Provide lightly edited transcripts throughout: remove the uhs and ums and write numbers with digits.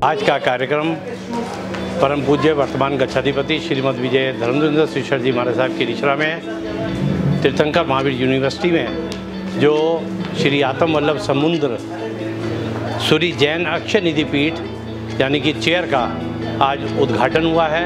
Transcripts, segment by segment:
आज का कार्यक्रम परम पूज्य वर्तमान गच्छाधिपति श्रीमद विजय धर्मेंद्र श्रीशर जी महाराज साहब की रिश्रा में तीर्थंकर महावीर यूनिवर्सिटी में जो श्री आत्म वल्लभ समुद्र सूरी जैन अक्षय निधि पीठ यानी कि चेयर का आज उद्घाटन हुआ है।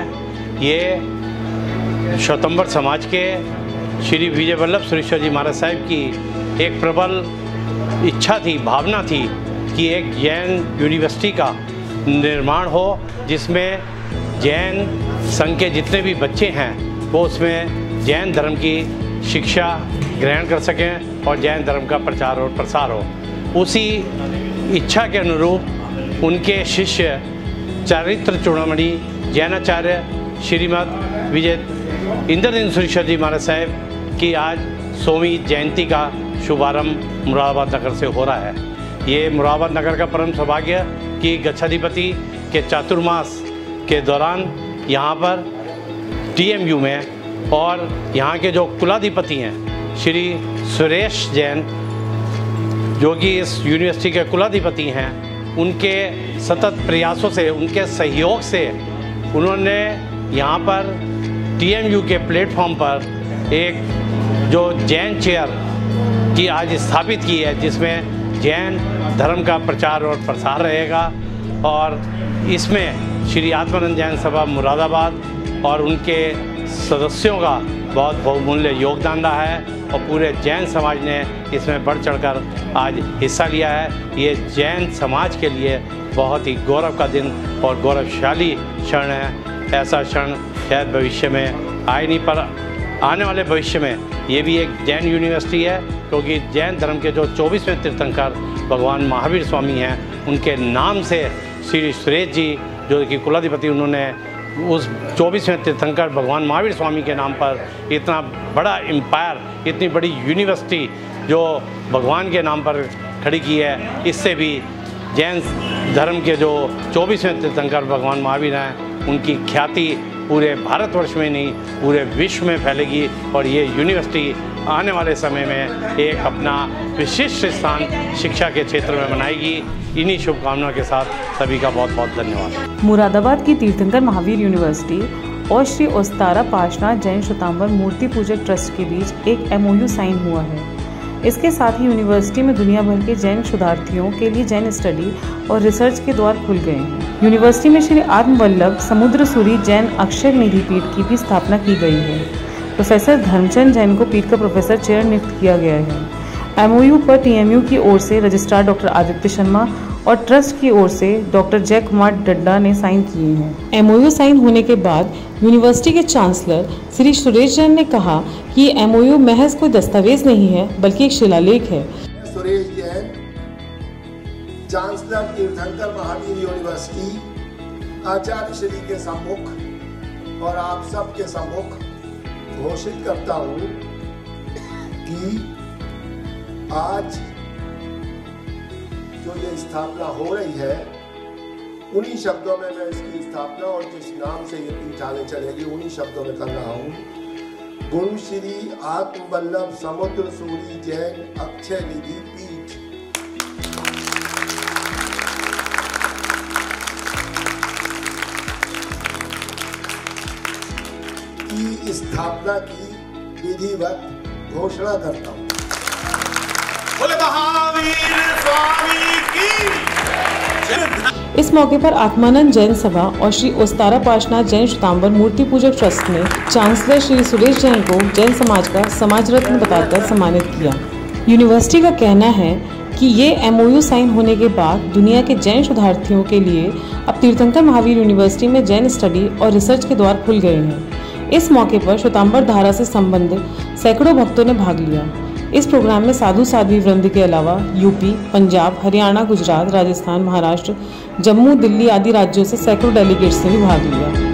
ये श्वेतंबर समाज के श्री विजय वल्लभ सुरेश्वर जी महाराज साहब की एक प्रबल इच्छा थी, भावना थी कि एक जैन यूनिवर्सिटी का निर्माण हो जिसमें जैन संघ के जितने भी बच्चे हैं वो उसमें जैन धर्म की शिक्षा ग्रहण कर सकें और जैन धर्म का प्रचार और प्रसार हो। उसी इच्छा के अनुरूप उनके शिष्य चरित्र चूड़ामणि जैनाचार्य श्रीमद विजय इंद्रदीन सुरेश्वर जी महाराज साहब की आज 100वीं जयंती का शुभारंभ मुरादाबाद नगर से हो रहा है। ये मुरादाबाद नगर का परम सौभाग्य कि गच्छाधिपति के चातुर्मास के दौरान यहाँ पर TMU में और यहाँ के जो कुलाधिपति हैं श्री सुरेश जैन जो कि इस यूनिवर्सिटी के कुलाधिपति हैं, उनके सतत प्रयासों से, उनके सहयोग से उन्होंने यहाँ पर TMU के प्लेटफॉर्म पर एक जो जैन चेयर की आज स्थापित की है जिसमें जैन धर्म का प्रचार और प्रसार रहेगा। और इसमें श्री आत्मानंद जैन सभा मुरादाबाद और उनके सदस्यों का बहुत बहुमूल्य योगदान रहा है और पूरे जैन समाज ने इसमें बढ़ चढ़कर आज हिस्सा लिया है। ये जैन समाज के लिए बहुत ही गौरव का दिन और गौरवशाली क्षण है। ऐसा क्षण शायद भविष्य में आए नहीं, पर आने वाले भविष्य में ये भी एक जैन यूनिवर्सिटी है क्योंकि जैन धर्म के जो 24वें तीर्थंकर भगवान महावीर स्वामी हैं उनके नाम से श्री सुरेश जी जो कि कुलाधिपति, उन्होंने उस 24वें तीर्थंकर भगवान महावीर स्वामी के नाम पर इतना बड़ा एम्पायर, इतनी बड़ी यूनिवर्सिटी जो भगवान के नाम पर खड़ी की है। इससे भी जैन धर्म के जो 24वें तीर्थंकर भगवान महावीर हैं उनकी ख्याति पूरे भारतवर्ष में नहीं पूरे विश्व में फैलेगी और ये यूनिवर्सिटी आने वाले समय में एक अपना विशिष्ट स्थान शिक्षा के क्षेत्र में बनाएगी। इन्हीं शुभकामनाओं के साथ सभी का बहुत बहुत धन्यवाद। मुरादाबाद की तीर्थंकर महावीर यूनिवर्सिटी और श्री ओस्तारा पार्श्वनाथ जैन श्वेतांबर मूर्ति पूजक ट्रस्ट के बीच एक MOU साइन हुआ है। इसके साथ ही यूनिवर्सिटी में दुनिया भर के जैन शोधार्थियों के लिए जैन स्टडी और रिसर्च के द्वार खुल गए हैं। यूनिवर्सिटी में श्री आत्म वल्लभ समुद्र सूरी जैन अक्षय निधि पीठ की भी स्थापना की गई है। प्रोफेसर धर्मचंद जैन को पीठ का प्रोफेसर चेयर नियुक्त किया गया है। MOU पर TMU की ओर से रजिस्ट्रार डॉक्टर आदित्य शर्मा और ट्रस्ट की ओर से डॉक्टर जय कुमार डड्डा ने साइन किए हैं। MOU साइन होने के बाद यूनिवर्सिटी के चांसलर श्री सुरेश जैन ने कहा कि ये MOU महज कोई दस्तावेज नहीं है बल्कि एक शिलालेख है। सुरेश जैन, चांसलर तीर्थंकर महावीर यूनिवर्सिटी, आचार्य श्री के सम्मुख और आप सब के सम्मुख घोषित करता हूँ कि आज जो ये स्थापना हो रही है उन्हीं शब्दों में मैं इसकी स्थापना और जिस नाम से ये पीठ आगे चलेगी उन्हीं शब्दों में कर रहा हूँ। गुरु श्री आत्म वल्लभ समुद्र सूरी जैन अक्षय निधि पीठ की स्थापना की विधिवत घोषणा करता हूँ। इस मौके पर आत्मानंद जैन सभा और श्री ओस्तारा पार्श्वनाथ जैन श्वेतांबर मूर्ति पूजक ट्रस्ट ने चांसलर श्री सुरेश जैन को जैन समाज का समाज रत्न बताकर सम्मानित किया। यूनिवर्सिटी का कहना है कि ये MOU साइन होने के बाद दुनिया के जैन शोधार्थियों के लिए अब तीर्थंकर महावीर यूनिवर्सिटी में जैन स्टडी और रिसर्च के द्वार खुल गए हैं। इस मौके पर श्वेतांबर धारा से संबंधित सैकड़ों भक्तों ने भाग लिया। इस प्रोग्राम में साधु साध्वी वृंद के अलावा UP, पंजाब, हरियाणा, गुजरात, राजस्थान, महाराष्ट्र, जम्मू, दिल्ली आदि राज्यों से सैकड़ों डेलीगेट्स ने भी भाग लिया।